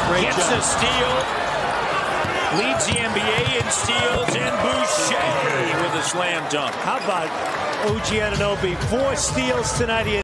Gets a steal. Leads the NBA in steals, and Boucher with a slam dunk. How about OG Anunoby? 4 steals tonight.